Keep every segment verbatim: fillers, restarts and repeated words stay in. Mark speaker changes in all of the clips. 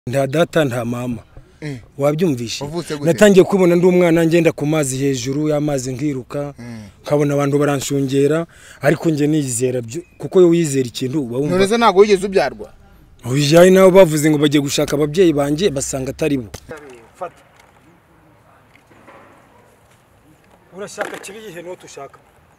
Speaker 1: nta data nta mama wabyumvishe natangiye kubona ndi umwana ngenda ku mazi hejuru y'amazi nkiruka nkabona abantu baranshungera ariko nge nizera kuko yo wizera ikintu uba wumva
Speaker 2: none ntago wigeze ubyarwa
Speaker 1: ubijaye naho bavuze ngo bagiye gushaka ababyeyi banje basanga atari bo fata urashaka kibihe note ushaka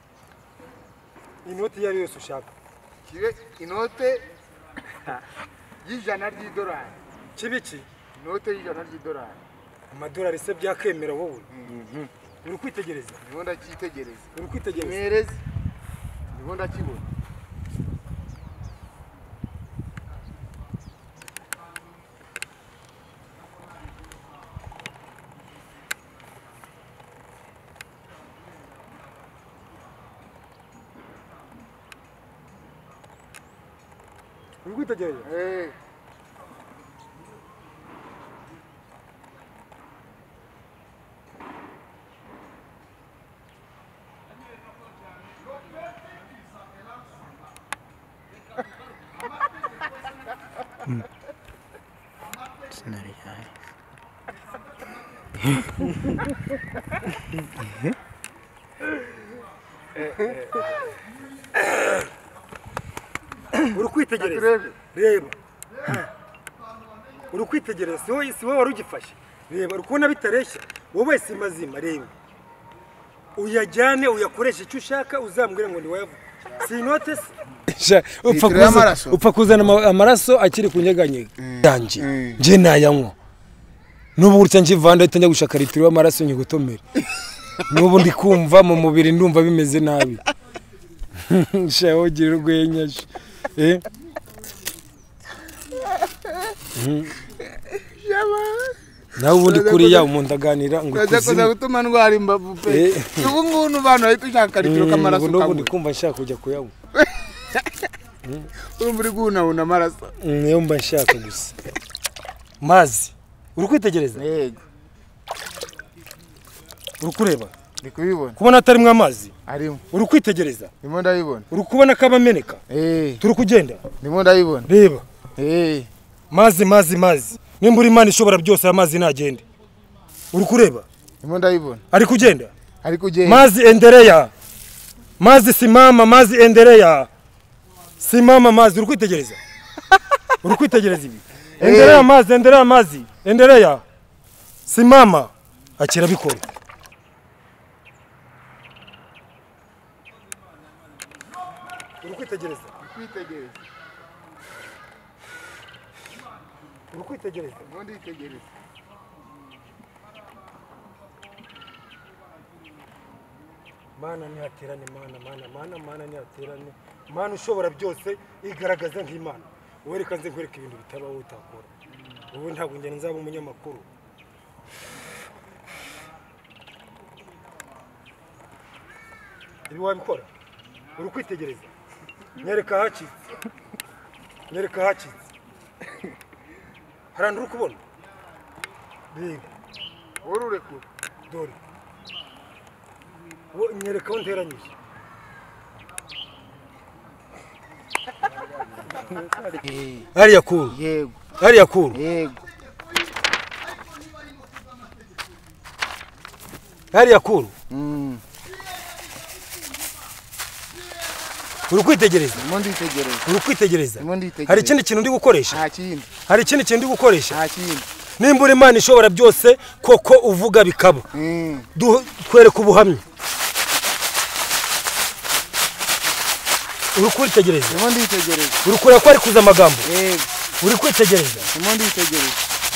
Speaker 1: inoti yari yose ushaka
Speaker 2: kibe inote y'ijana ry'idolari
Speaker 1: kibiki
Speaker 2: inote y'ijana ry'idolari
Speaker 1: amadolari se byakemera wowe uri kwitegereza
Speaker 2: niho ndakitegereza
Speaker 1: uri kwitegereza
Speaker 2: mereze niho ndakibona
Speaker 1: uri kwitegereza
Speaker 2: eh
Speaker 1: uri kwitegereza reba uri kwitegereza si wowe si wowe wari ugifashe reba uri kubona bitareshya wowe si mazima reba uyajyane uyakoreshe icyo ushaka uzambwire ngo ni wayavuga si inote se upfa kuzana amaraso akiri kunyeganyega yanjye nje nayanywa n'ubu gutya njivanda ahita njya gushaka litiro y'amaraso nyigutomere n'ubu ndi kumva mu mubiri ndumva bimeze nabi shaho gira urwenya eh nawe ubundi kuri ya umuntu aganira ngo
Speaker 2: kuzimu gutuma ndwara imbavu pe ubu ngunu bantu bahita ushaka litiro k'amaraso
Speaker 1: n'ubu ndi kumva nshaka kujya kuyanywa
Speaker 2: urumva uri guhunahuna amaraso
Speaker 1: niyo mba nshaka gusa mazi uri kwitegereza
Speaker 2: yego
Speaker 1: uri kureba
Speaker 2: ndi kubibona
Speaker 1: kubona atarimwe amazi
Speaker 2: arimo
Speaker 1: uri kwitegereza
Speaker 2: ndimo ndabibona
Speaker 1: uri kubona kabameneka
Speaker 2: eh
Speaker 1: turi kugenda
Speaker 2: ndimo ndabibona
Speaker 1: reba
Speaker 2: eh
Speaker 1: mazi mazi mazi nimba uri Imana ishobora byose amazi nagende uri kureba
Speaker 2: ndimo ndabibona
Speaker 1: ari kugenda
Speaker 2: ari kugenda
Speaker 1: mazi endelea mazi simama mazi endelea simama mazi uri kwitegereza uri kwitegereza ibi endelea mazi endelea mazi endelea simama akira bikora uri kwitegereza
Speaker 2: kwitegereza
Speaker 1: uri kwitegereza
Speaker 2: ndimo nditegereza
Speaker 1: mana nihaterane mana mana mana mana nihaterane mana ushobora byose igaragaza nk'Imana wereka nze nkwereka ibintu bitabaho utakora wowe ntabwo ngene nzaba umunyamakuru ibi wabikora uri kwitegereza nyereka hacitse nyereka hacitse harandi uri kubona biga
Speaker 2: wowe urekura
Speaker 1: dore wo nyereka aho nteranyije hariya kuru
Speaker 2: yego
Speaker 1: hariya kuru
Speaker 2: yego
Speaker 1: hariya kuru
Speaker 2: mm
Speaker 1: uri kwitegereza
Speaker 2: ndimo nditegereza
Speaker 1: uri kwitegereza
Speaker 2: ndimo nditegereza
Speaker 1: hari ikindi kintu ndi gukoresha
Speaker 2: nta kindi
Speaker 1: hari ikindi kintu ndi gukoresha
Speaker 2: nta kindi
Speaker 1: nimba uri Imana ishobora byose koko uvuga bikaba
Speaker 2: mm
Speaker 1: twereka ubuhamya uri kwitegereza
Speaker 2: ndimo nditegereza
Speaker 1: uri kureba ko ari kuza amagambo
Speaker 2: yego
Speaker 1: uri kwitegereza
Speaker 2: ndimo nditegereza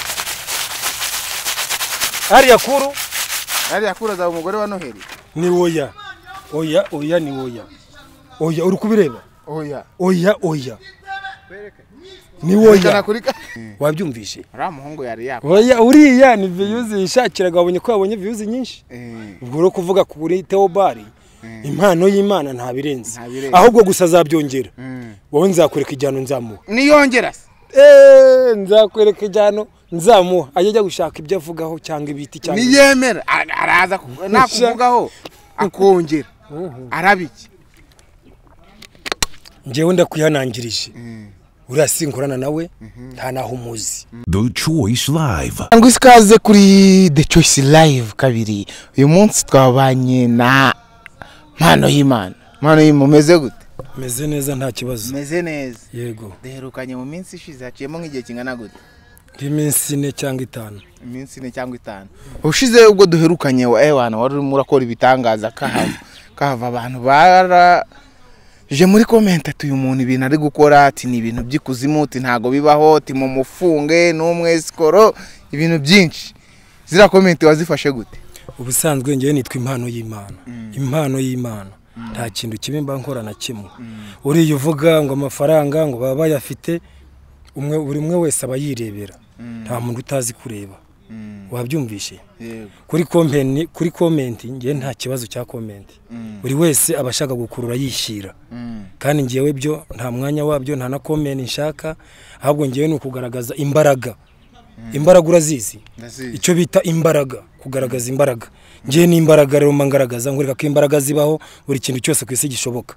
Speaker 1: hariya kuru
Speaker 2: ari yakuraza umugore wa Noheli
Speaker 1: ni oya oya oya ni oya oya uri kubireba
Speaker 2: oya
Speaker 1: oya oya ni oya wabyumvishe
Speaker 2: ara muhungu yari yako
Speaker 1: oya uriya ni views yishakiraga abonye ko yabonye views nyinshi ubwo ro kuvuga kuri Theobald impano y'Imana nta birenze ahubwo gusa azabyongera wowe nzakwereka ijyano nzamuha
Speaker 2: niyongera
Speaker 1: eh nzakwereka ijyano nzamuha ajya gushaka ibyo avugaho cyangwa ibiti cyangwa
Speaker 2: niyemera araza nakuvugaho akongera arabiki
Speaker 1: ngewe ndakwihanangirije uriya sinkorana nawe nta naho umuzi.
Speaker 3: The Choice Live.
Speaker 2: Ngo isikaze kuri The Choice Live kabiri. Uyu munsi twabanye na Mpano y'Imana. Mpano y'Imana umeze gute?
Speaker 1: Meze neza nta kibazo.
Speaker 2: Meze neza.
Speaker 1: Yego.
Speaker 2: Deherukanye mu minsi ishize haciyemo nk'igihe kingana gute?
Speaker 1: Iminsi ine cyangwa itanu.
Speaker 2: Iminsi ine cyangwa itanu. Ushize ubwo duherukanye wa ewana wari urimo urakora ibitangaza kahava. Kahava abantu bara je muri comment ati uyu muntu ibintu ari gukora ati ni ibintu by'ikuzimu ati ntago bibaho ati mu mufunge n'umwe skoro ibintu byinshi. Zira comment wazifashe gute?
Speaker 1: Ubusanzwe ngiye nitwa Impano y'Imana. Impano y'Imana. Nta kintu kibimba nkora na kimwe. Uri uvuga ngo amafaranga ngo baba bayafite umwe buri umwe wese abayirebera. Nta muntu utazi kureba. Wabyumvishe? Kuri comment kuri comment ngiye nta kibazo cya comment. Buri wese abashaka gukurura yishira. Kandi ngiyewe byo nta mwanya wabyo nta na comment nshaka ahubwo ngiye no kugaragaza imbaraga. Imbaraga urazizi. Icyo bita imbaraga, kugaragaza imbaraga. Ngiye ni imbaraga rero mangaragaza ngureka ko imbaraga zibaho buri kintu cyose kwisi gishoboka.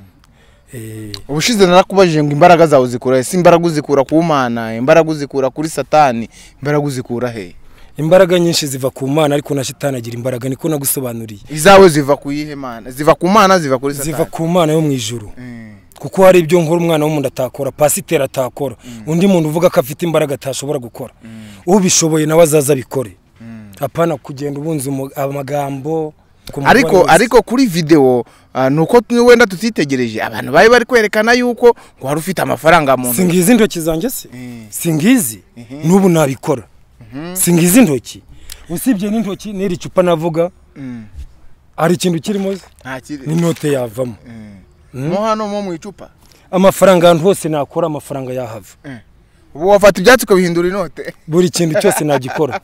Speaker 1: Eh
Speaker 2: ubushize narakubajije ngo imbaraga zawe zikura ese imbaraga uzikura ku Mana, imbaraga uzikura kuri Satani, imbaraga uzikura he?
Speaker 1: Imbaraga nyinshi ziva ku Mana ariko na Satani agira imbaraga niko nagusobanuriye.
Speaker 2: Izawe ziva ku yihe Mana? Ziva ku Mana ziva kuri Satani?
Speaker 1: Ziva ku Mana yo mu ijuru. Kuko hari ibyo nkora umwana w'umuntu atakora, pasiteri atakora. Undi muntu uvuga ko afite imbaraga atashobora gukora. Ubishoboye nawe azaza bikore. Apana kugenda ubunze amagambo.
Speaker 2: Ariko ariko kuri video nuko wenda tutitegereje abantu bayi bari kwerekana yuko ngo hari ufite amafaranga mu ntoki.
Speaker 1: Singizi intoki zanjye se? Singizi. Nubu nabikora. Singizi intoki. Usibye n'intoki n'iri cupa navuga. Ari ikintu kirimo ni note yavamo.
Speaker 2: Mo hano mo mu icupa.
Speaker 1: Amafaranga ahantu hose nakora amafaranga yahava.
Speaker 2: Ubu wafata ibyatsi ko bihindura inote.
Speaker 1: Buri kintu cyose nagikora.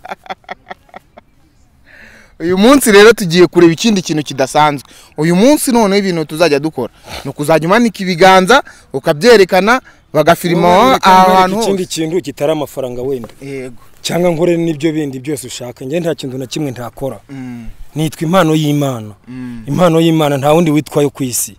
Speaker 2: Uyu munsi rero tugiye kureba ikindi kintu kidasanzwe. Uyu munsi none ibintu tuzajya dukora no kuzajya umanika ibiganza ukabyerekana bagafirima ahantu
Speaker 1: ikindi kintu kitari amafaranga wenda.
Speaker 2: Yego.
Speaker 1: Cyangwa nkore n'ibyo bindi byose ushaka. Nge nta kintu na kimwe ntakora. Nitwa Impano y'Imana. Impano y'Imana nta wundi witwayo kwisi.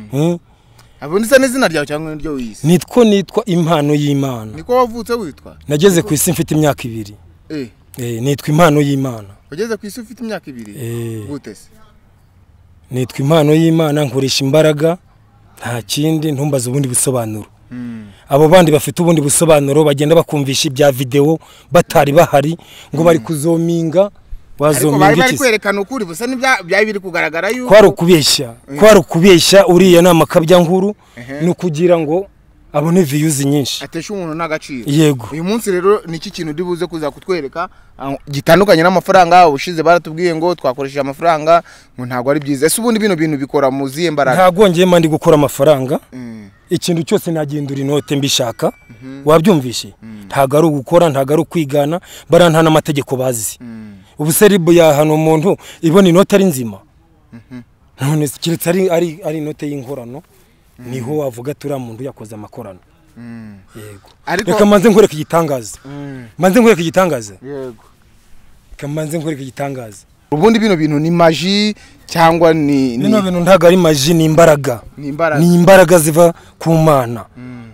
Speaker 2: Abo ndisa n'izina ryawe cyangwa n'iryo wisi?
Speaker 1: Nitwo nitwa Impano y'Imana.
Speaker 2: Niko wavutse witwa?
Speaker 1: Nageze ku isi mfite imyaka ibiri.
Speaker 2: Eh.
Speaker 1: Eh nitwa Impano y'Imana.
Speaker 2: Wageze ku isi ufite imyaka ibiri?
Speaker 1: Eh.
Speaker 2: Gute se?
Speaker 1: Nitwa Impano y'Imana nkoresha imbaraga nta kindi ntumbaza ubundi busobanuro. Abo bandi bafite ubundi busobanuro bagenda bakumvisha ibya video batari bahari ngo bari kuzominga wazominga iki.
Speaker 2: Bari kwerekana ukuri busa n'ibya bya biri kugaragara yuko
Speaker 1: kwari ukubeshya. Kwari ukubeshya uriya nama kabya nkuru no kugira ngo abone views nyinshi.
Speaker 2: Atesha umuntu n'agaciro.
Speaker 1: Yego.
Speaker 2: Uyu munsi rero niki kintu ndibuze kuza kutwereka gitandukanye n'amafaranga ubushize baratubwiye ngo twakoresheje amafaranga ngo ntago ari byiza. Ese ubundi bino bintu bikora muziye imbaraga?
Speaker 1: Ntago ngiye mandi gukora amafaranga. Ikintu cyose nagindura inote mbishaka. Wabyumvishe? Ntago ari ugukora ntago ari kwigana barantana amategeko bazi. Ubuseribu ya hano umuntu ibona inote ari nzima. None kiretse ari ari ari inote y'inkorano. Niho wavuga turi muntu yakoze amakorano. Yego. Reka manze nkoreka igitangaza. Manze nkoreka igitangaza.
Speaker 2: Yego.
Speaker 1: Kamanze nkoreka igitangaza.
Speaker 2: Ubundi bino bintu ni maji cyangwa ni
Speaker 1: bino bintu ntago ari maji ni imbaraga.
Speaker 2: Ni imbaraga.
Speaker 1: Ni imbaraga ziva ku Mana.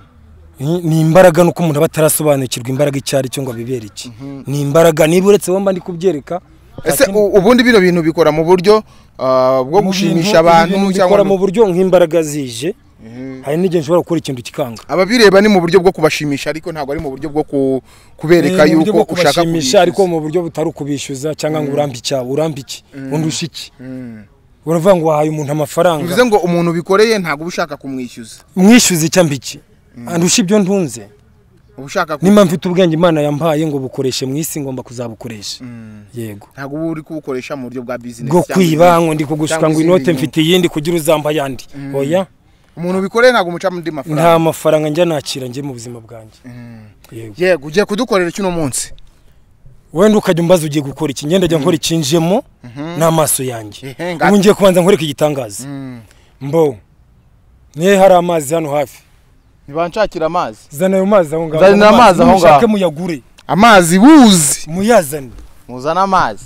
Speaker 1: Ni imbaraga nuko umuntu batarasobanukirwa imbaraga icyari cyo ngo bibere iki. Ni imbaraga niburetse womba ndi kubyereka.
Speaker 2: Ese ubundi bino bintu bikora mu buryo bwo gushimisha abantu
Speaker 1: cyangwa mu buryo nk'imbaraga zije. Hari n'igihe nshobora gukora ikintu kikanga.
Speaker 2: Ababireba ni mu buryo bwo kubashimisha ariko ntago ari mu buryo bwo kubereka yuko ushaka
Speaker 1: kubishimisha ariko mu buryo butari kubishyuza cyangwa ngo urambike urambike undushiki. Uravuga ngo wahaye umuntu amafaranga.
Speaker 2: Bivuze ngo umuntu bikoreye ntago ubushaka kumwishyuza.
Speaker 1: Mwishyuze icyambiki. Andusha ibyo ntunze.
Speaker 2: Ubushaka
Speaker 1: nimba mfite ubwenge Imana yampaye ngo bukoreshe mu isi ngomba kuzabukoresha. Yego.
Speaker 2: Ntago ubu uri kubukoresha mu buryo bwa business.
Speaker 1: Bwo kwiba ngo ndi kugushuka ngo inote mfite yindi kugira uzamba yandi. Oya.
Speaker 2: Umuntu bikoreye ntago umuca mu ndi mafaranga.
Speaker 1: Nta mafaranga njya nakira nge mu buzima bwanjye.
Speaker 2: Yego. Yego ugiye kudukorera kino munsi.
Speaker 1: Wenda ukajya umbaza ugiye gukora iki ngenda jya nkora ikinjemo n'amaso yanjye. Ubu ngiye kubanza nkoreka igitangaza. Mbo. Ne hari amazi hano hafi.
Speaker 2: Nibanshakira amazi.
Speaker 1: Zana ayo mazi aho ngaho.
Speaker 2: Zana amazi aho ngaho.
Speaker 1: Mushake muyagure.
Speaker 2: Amazi buzi.
Speaker 1: Muyazane.
Speaker 2: Muzana amazi.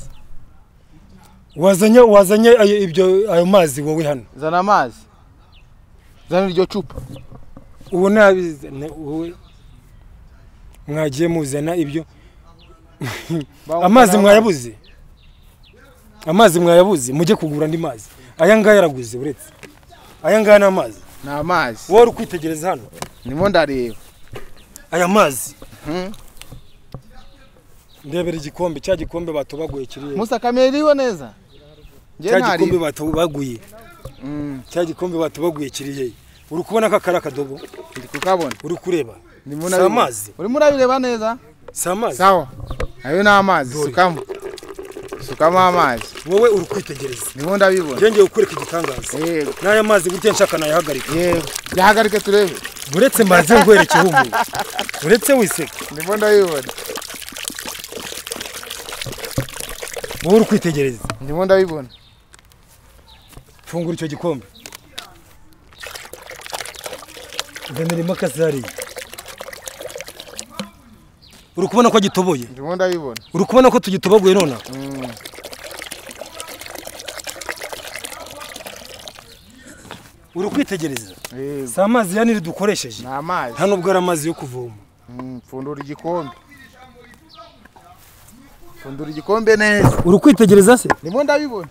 Speaker 1: Wazanye wazanye ibyo ayo mazi wowe hano.
Speaker 2: Zana amazi. Zana iryo cupa.
Speaker 1: uwo nabize wowe mwagiye muzana ibyo amazi mwayabuze amazi mwayabuze mujye kugura andi mazi aya ngaya yaraguze uretse aya ngaya na amazi
Speaker 2: na amazi
Speaker 1: wowe uri kwitegereza hano
Speaker 2: nimo ndareba
Speaker 1: aya mazi
Speaker 2: mhm
Speaker 1: ndebera igikombe cya gikombe batobaguye kiriye
Speaker 2: Musa kameriwe neza
Speaker 1: cya gikombe batobaguye
Speaker 2: mm
Speaker 1: cya gikombe batobaguye kiriye uri kubona ka kara kadobo
Speaker 2: ndi kukabona
Speaker 1: uri kureba
Speaker 2: nimo
Speaker 1: na amazi
Speaker 2: uri murabireba neza
Speaker 1: samazi
Speaker 2: sawa ayo na amazi sukamo sukamo amazi
Speaker 1: wowe uri kwitegereza
Speaker 2: nimo ndabibona
Speaker 1: ngenge ukureka igitangaza
Speaker 2: yego
Speaker 1: n'aya mazi gutya nshaka nayahagarika
Speaker 2: yego yahagarike turebe
Speaker 1: uretse mazi ngwereke hubu uretse wiseka
Speaker 2: nimo ndabibona
Speaker 1: wowe uri kwitegereza
Speaker 2: ndimo ndabibona
Speaker 1: fungura icyo gikombe ndemerimo kasari uri kubona ko gitoboye
Speaker 2: ndimo ndabibona
Speaker 1: uri kubona ko tugitobaguye nona
Speaker 2: mm
Speaker 1: uri kwitegereza
Speaker 2: yego
Speaker 1: sa amazi ya niri dukoresheje
Speaker 2: na amazi
Speaker 1: hano ubwo amazi yo kuvoma
Speaker 2: mm pfundura igikombe pfundura igikombe neza
Speaker 1: uri kwitegereza se
Speaker 2: ndimo ndabibona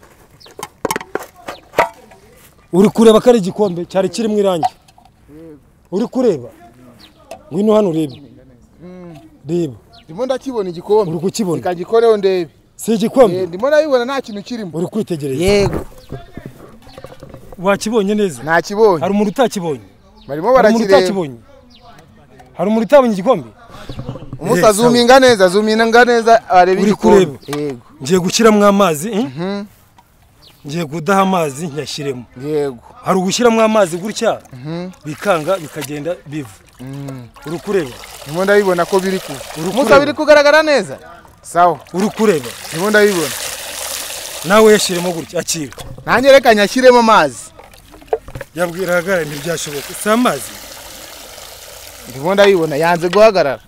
Speaker 1: uri kureba ko ari igikombe cyari kirimo irangi uri kureba ngwino hano urebe reba
Speaker 2: ndimo ndakibona igikombe
Speaker 1: uri kukibona
Speaker 2: ikagikoreho ndebe
Speaker 1: si igikombe
Speaker 2: ndimo ndabibona nta kintu kirimo
Speaker 1: uri kwitegereza
Speaker 2: yego
Speaker 1: wakibonye neza
Speaker 2: nakibonye
Speaker 1: hari umuntu utakibonye
Speaker 2: barimo
Speaker 1: hari umuntu
Speaker 2: barakireba
Speaker 1: utakibonye hari umuntu utabonye igikombe
Speaker 2: umusa zuminga neza zuminga neza areba
Speaker 1: uri
Speaker 2: igikombe
Speaker 1: kureba
Speaker 2: yego
Speaker 1: ngiye gushyiramo amazi
Speaker 2: mhm
Speaker 1: ngiye kudaha amazi nyashyiremo
Speaker 2: yego
Speaker 1: hari ugushyiramo amazi gutya
Speaker 2: mhm
Speaker 1: bikanga bikagenda biva
Speaker 2: mhm
Speaker 1: uri kureba
Speaker 2: ndimo ndabibona ko biri ku
Speaker 1: Uri
Speaker 2: umusa
Speaker 1: kureba.
Speaker 2: biri kugaragara neza sawa
Speaker 1: uri kureba
Speaker 2: ndimo ndabibona
Speaker 1: nawe yashyiremo gutya akira
Speaker 2: nanjye reka nyashyiremo amazi
Speaker 1: yabwira hagarara ntibyashoboka si amazi
Speaker 2: ndimo ndabibona yanze guhagarara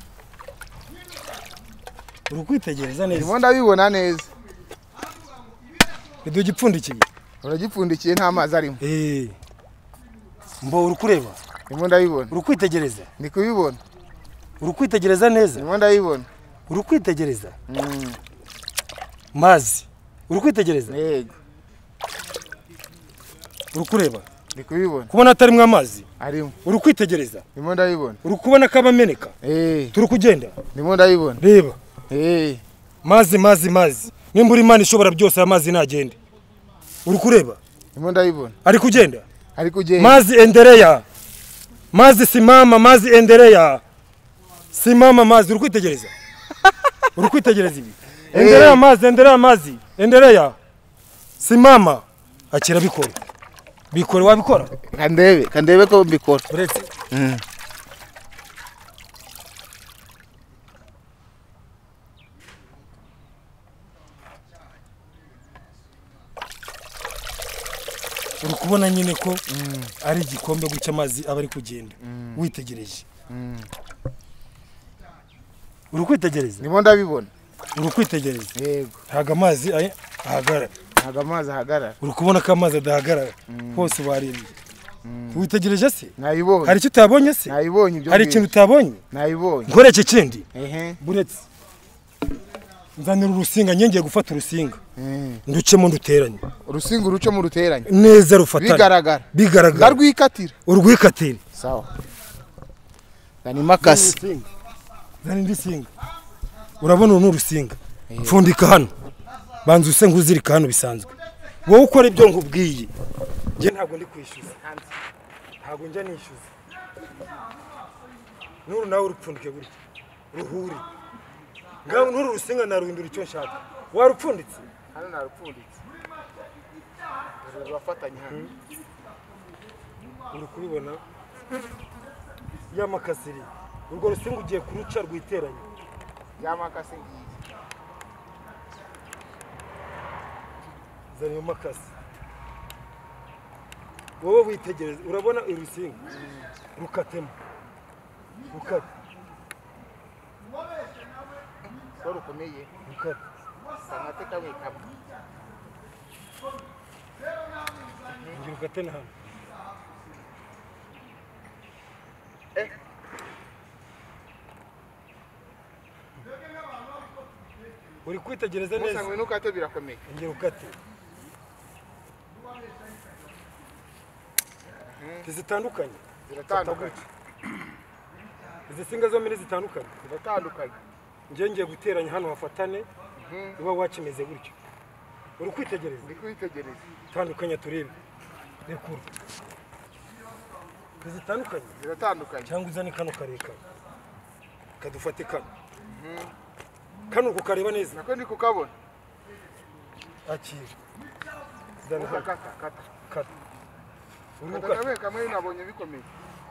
Speaker 1: uri kwitegereza neza
Speaker 2: ndimo ndabibona neza
Speaker 1: ntidugipfundikiye
Speaker 2: uragipfundikiye nta mazi arimo
Speaker 1: eh mbo uri kureba
Speaker 2: ndimo ndabibona
Speaker 1: uri kwitegereza
Speaker 2: ndi kubibona
Speaker 1: uri kwitegereza neza
Speaker 2: ndimo ndabibona
Speaker 1: uri kwitegereza
Speaker 2: mm
Speaker 1: mazi uri kwitegereza
Speaker 2: yego
Speaker 1: uri kureba
Speaker 2: ndi kubibona
Speaker 1: kubona atarimo amazi
Speaker 2: arimo
Speaker 1: uri kwitegereza
Speaker 2: ndimo ndabibona
Speaker 1: uri kubona ko abameneka
Speaker 2: eh
Speaker 1: turi kugenda
Speaker 2: ndimo ndabibona
Speaker 1: reba
Speaker 2: eh
Speaker 1: mazi mazi mazi nimba uri Imana ishobora byose amazi nagende uri kureba
Speaker 2: ndimo ndabibona
Speaker 1: ari kugenda
Speaker 2: ari kugenda
Speaker 1: mazi endelea mazi simama mazi endelea simama mazi uri kwitegereza uri kwitegereza ibi endelea mazi endelea mazi endelea simama akira bikora bikora wabikora
Speaker 2: kandebe kandebe ko mbikora
Speaker 1: uretse
Speaker 2: mm
Speaker 1: uri kubona nyine ko ari igikombe guca amazi aba ari kugenda witegereje uri kwitegereza
Speaker 2: ndimo ndabibona
Speaker 1: uri kwitegereza
Speaker 2: yego
Speaker 1: ntago amazi ay- ahagarara
Speaker 2: ntago amazi ahagarara
Speaker 1: uri kubona ko amazi adahagarara hose warembye witegereje se
Speaker 2: nayibonye
Speaker 1: hari icyo utabonye se
Speaker 2: nayibonye ibyo
Speaker 1: hari ikintu utabonye
Speaker 2: nayibonye
Speaker 1: nkoreke ikindi
Speaker 2: ehe
Speaker 1: buretse nzanira urusinga ngiye gufata urusinga
Speaker 2: eh
Speaker 1: nducemo nduteranye
Speaker 2: urusinga uruce mu ruteranye
Speaker 1: neza rufatanye
Speaker 2: bigaragara
Speaker 1: bigaragara
Speaker 2: ndarwikatira
Speaker 1: urwikatire
Speaker 2: sawa gani makasi
Speaker 1: zana indi singa urabona uru ni urusinga pfundika hano banza use nk'uzirika hano bisanzwe wowe ukora ibyo nkubwiye njye ntabwo ndi kwishyuza ntabwo njya nishyuza n'uru nawe urupfundike gutya ruhure ngaho n'uru rusinga naruhindura icyo nshaka warupfunditse
Speaker 2: hano narupfunditse bafatanye hano
Speaker 1: uri kubibona ya makasiri urwo rusinga ugiye kuruca rwiteranye
Speaker 2: ya makasi ngiye
Speaker 1: zana iyo makasi wowe witegereza urabona urusinga rukatemo rukate
Speaker 2: soro komeye
Speaker 1: rukate
Speaker 2: samate kamwe kamwe
Speaker 1: ngira rukate na hano
Speaker 2: eh
Speaker 1: uri kwitegereza neza
Speaker 2: musangwe nukate birakomeye
Speaker 1: ingero ukate zitandukanye
Speaker 2: ziratandukanye
Speaker 1: izi singa zo muri zitandukanye
Speaker 2: ziratandukanye
Speaker 1: ngiye ngiye guteranya hano hafatane uba wakimeze gutyo uri kwitegereza
Speaker 2: ndi kwitegereza
Speaker 1: tandukanya turebe rekura zitandukanye
Speaker 2: ziratandukanye
Speaker 1: cyangwa uzane kano karekare kadufate kano kano kukareba neza
Speaker 2: nako ndi kukabona
Speaker 1: akira zana
Speaker 2: kata kata kata
Speaker 1: kata uri
Speaker 2: kata
Speaker 1: ukata
Speaker 2: nawe kamwe nabonye bikomeye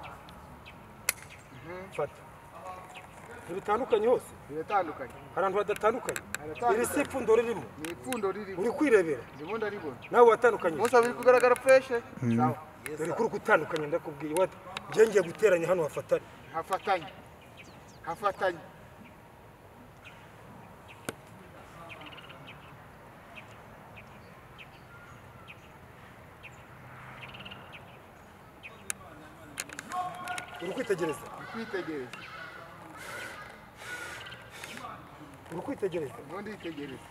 Speaker 1: fata bitandukanye hose
Speaker 2: biratandukanye
Speaker 1: ahantu hadatandukanye
Speaker 2: Haratandukanye.
Speaker 1: iri si ipfundo ririmo
Speaker 2: ni ipfundo riri
Speaker 1: uri kwirebera
Speaker 2: ndimo ndaribona
Speaker 1: nawe watandukanye
Speaker 2: musa biri kugaragara fresh sawa
Speaker 1: dore kuri gutandukanye ndakubwiye wati ngiye ngiye guteranya hano hafatane
Speaker 2: hafatanye hafatanye
Speaker 1: uri kwitegereza
Speaker 2: kwitegereza
Speaker 1: uri kwitegereza
Speaker 2: ndimo nditegereza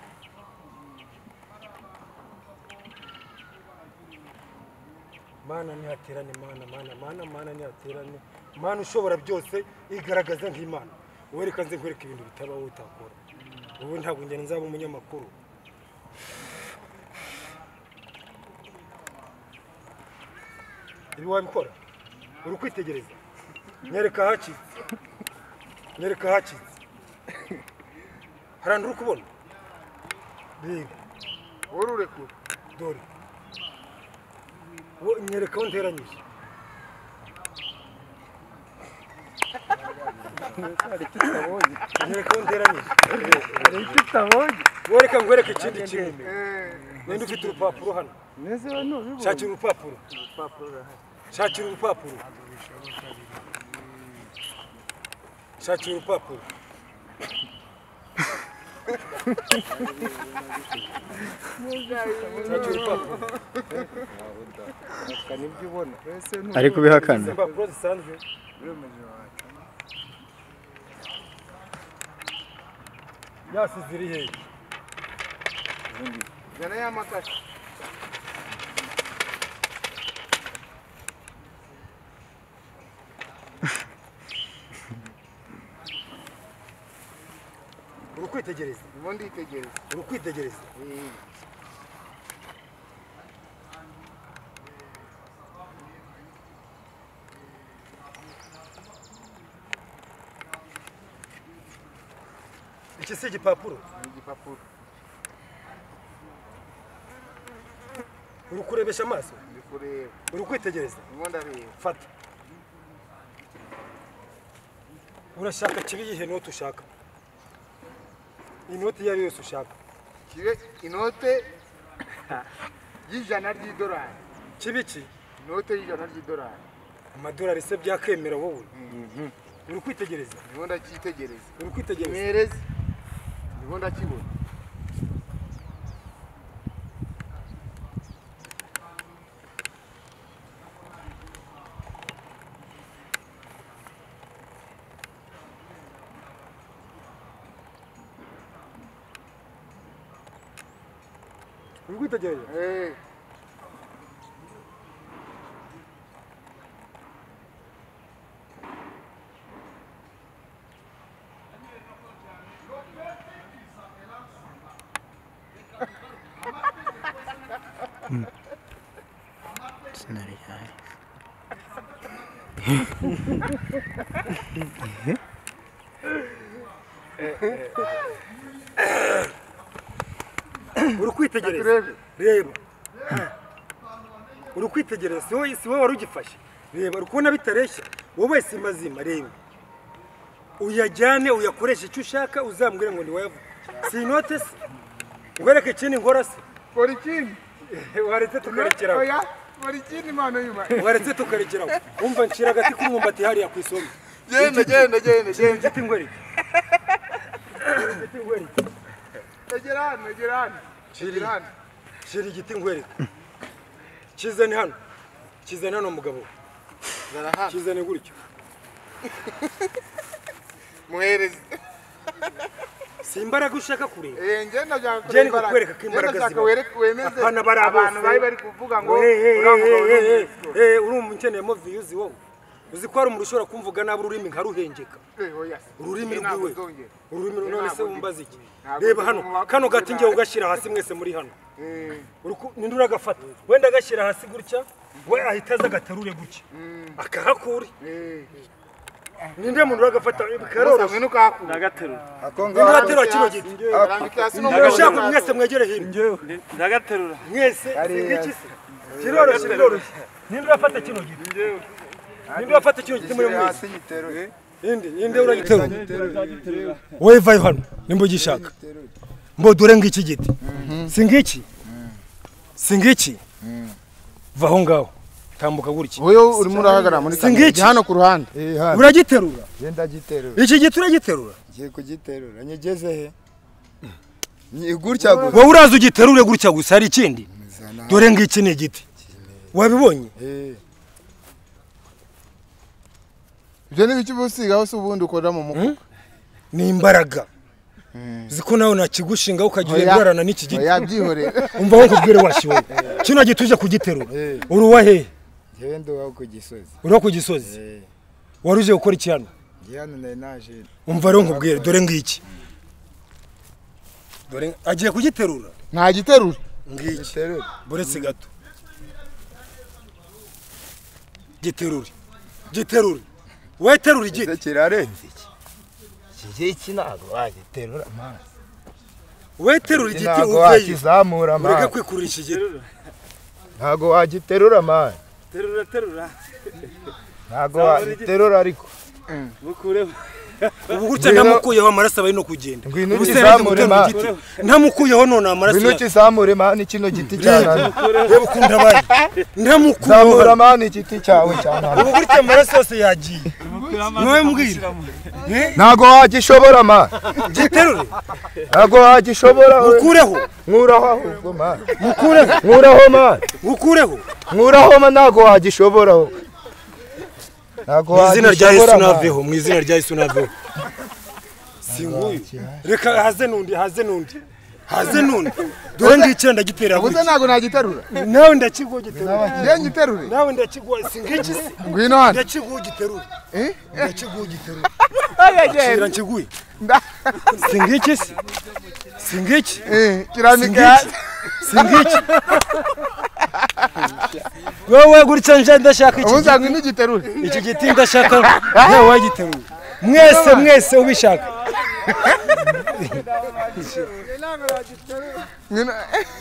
Speaker 1: mana nihaterane mana mana mana mana nihaterane mana ushobora byose igaragaza nk'imana wowe reka nze nkwereke ibintu bitabaho utakora wowe ntabwo ngenda nzaba umunyamakuru ibi wabikora uri kwitegereza nyereka ahacitse nyereka ahacitse harandi uri kubona reba
Speaker 2: wowe urekura
Speaker 1: dore wo nyereka aho nteranyije nyereka aho nteranyije
Speaker 4: hari icyo utabonye
Speaker 1: wowe reka ngwereke ikindi kimwe
Speaker 2: eh
Speaker 1: ninde ufite urupapuro hano
Speaker 4: neze hano bibona
Speaker 1: shakira urupapuro
Speaker 2: urupapuro rurahari
Speaker 1: shakira urupapuro shakira urupapuro shakira urupapuro
Speaker 4: nibyo ubona
Speaker 5: ari kubihakana
Speaker 1: izi mpapuro zisanzwe yasi ziri hehe
Speaker 2: jana ya makasi
Speaker 1: uri kwitegereza
Speaker 2: ndimo nditegereza
Speaker 1: uri kwitegereza
Speaker 2: eh
Speaker 1: iki si igipapuro
Speaker 2: ni igipapuro
Speaker 1: uri kurebesha amaso
Speaker 2: ndi kureba
Speaker 1: uri kwitegereza
Speaker 2: ndimo ndareba
Speaker 1: fata urashaka kibi yihe noti ushaka inoti iyo ari yose ushaka
Speaker 2: kibe inote y'ijana ry'idolari
Speaker 1: kibi ki
Speaker 2: inote y'ijana ry'idolari
Speaker 1: amadolari se byakemera wowe uri kwitegereza
Speaker 2: ndimo ndacyitegereza
Speaker 1: uri kwitegereza
Speaker 2: imereze ndimo ndakibona
Speaker 1: uri kwitegereza
Speaker 2: eh
Speaker 1: uri kwitegereza
Speaker 2: turebe
Speaker 1: reba uri kwitegereza si wowe si wowe wari ugifashe reba uri kubona bitareshya wowe si mazima reba uyajyane uyakoreshe icyo ushaka uzambwire ngo ni wowe si inote se ngwereke ikindi nkora se
Speaker 2: kora ikindi
Speaker 1: waretse tukarekeraho
Speaker 2: oya kora ikindi impano y'uma
Speaker 1: waretse tukarekeraho umva ncira agati k'umwumbati hariya ku isombe
Speaker 2: genda genda genda genda
Speaker 1: igiti ngwereke igiti ngwereke
Speaker 2: egera hano egera hano egera hano
Speaker 1: shira igiti ngwereke kizane hano kizane hano mugabo
Speaker 2: zara hano
Speaker 1: kizane gutyo
Speaker 2: muhereze
Speaker 1: si imbaraga ushaka kureba
Speaker 2: eh ngenda byaka
Speaker 1: je ni kukwereka ko imbaraga ziba
Speaker 2: wemeze
Speaker 1: hana bari
Speaker 2: abantu bari bari kuvuga ngo
Speaker 1: eh uri umunkeneyemo views wowe uzi ko ari umuntu ushobora kumvuga nabi ururimi nka ruhengeka ururimi rwiwe ururimi none se umbaza iki reba hano kano gati ngiye ugashira hasi mwese muri hano ninde uragafata wenda agashira hasi gutya we ahita aza gaterure gutya akahakura ninde muntu uragafata bikaroroshye
Speaker 4: ndagaterura
Speaker 1: ninde uraterura kino giti ndashaka mwese mwegere hino
Speaker 4: ndagaterura
Speaker 1: mwese ngiki se kiroroshye kiroroshye ninde urafata kino giti ninde urafata kino giti muri mwese inde inde uragiterura wowe vayo hano nimba ugishaka mbo dore ngiki giti singiki singiki vaho ngaho tambuka gutya
Speaker 2: wowe urimo urahagara muri kamera hano ku ruhande
Speaker 1: uragiterura
Speaker 5: genda giterura
Speaker 1: iki giti uragiterura
Speaker 5: ngiye kugiterura nyegeze he ni gutya gusa
Speaker 1: wowe uraza ugiterure gutya gusa hari ikindi dore ngiki ni igiti wabibonye
Speaker 5: eh
Speaker 2: ibyo ni biki busigaho se ubundi ukora mu muko
Speaker 1: ni imbaraga ziko nawe nakigushinga ukagira indwarana n'iki giti
Speaker 2: yabyihoreye
Speaker 1: umva wo kubwire washiwe kino gituje kugiterura uri wa he
Speaker 5: ngewe ndo wa ku gisozi
Speaker 1: uri ku gisozi waruje gukora iki hano
Speaker 5: ngiye hano nayo naje
Speaker 1: umva rero nkubwire dore ngiki dore agiye kugiterura
Speaker 2: nta giterura
Speaker 1: ngiki buretse gato giterura giterura we terura igiti
Speaker 5: kirarenze iki iki nago wagiterura man
Speaker 1: we terura igiti
Speaker 5: nago
Speaker 1: uveyo
Speaker 5: wakizamura man
Speaker 1: ureka kwikurisha igiti
Speaker 5: nago wagiterura man
Speaker 4: terura terura
Speaker 5: nago wagiterura ariko
Speaker 4: bukureho
Speaker 1: ubu gutya ntamukuyeho amaraso abaye no kugenda
Speaker 5: ngwino
Speaker 1: ubusereze
Speaker 5: ukizamure
Speaker 1: gutera
Speaker 5: man
Speaker 1: igiti ntamukuyeho none amaraso
Speaker 5: ngwino ukizamure man kino giti cyane
Speaker 1: reba ukunda abandi ntamukuyeho
Speaker 5: zamura man igiti cyawe cyane
Speaker 1: ubu gutya amaraso yose yagiye nowe mbwira
Speaker 5: nago wagishobora man
Speaker 1: giterure
Speaker 5: nago wagishobora
Speaker 1: ukureho
Speaker 5: nkuraho ahubwo man
Speaker 1: ukureho
Speaker 5: nkuraho man
Speaker 1: ukureho
Speaker 5: nkuraho man nago wagishobora nago
Speaker 1: mu izina rya Yesu
Speaker 5: wagishobora
Speaker 1: naveho mu izina rya Yesu naveho singuyu reka haze nundi haze nundi haze nundi dore ngicyo ndagitera
Speaker 2: ubuze nago nagiterura
Speaker 1: nawe ndakigwa giterura
Speaker 2: ngiye ngiterure
Speaker 1: nawe ndakigwa singiki se
Speaker 2: ngwino hano
Speaker 1: ndakigwa giterura
Speaker 2: eh
Speaker 1: ndakigwa giterura
Speaker 2: ayagera
Speaker 1: kira nkiguye singiki se singiki
Speaker 2: eh kiramika
Speaker 1: singiki wowe gutya nje ndashaka iki
Speaker 2: ubuze ngwino giterure
Speaker 1: iki giti ndashaka nawe wagiterura mwese mwese ubishaka
Speaker 2: ngwino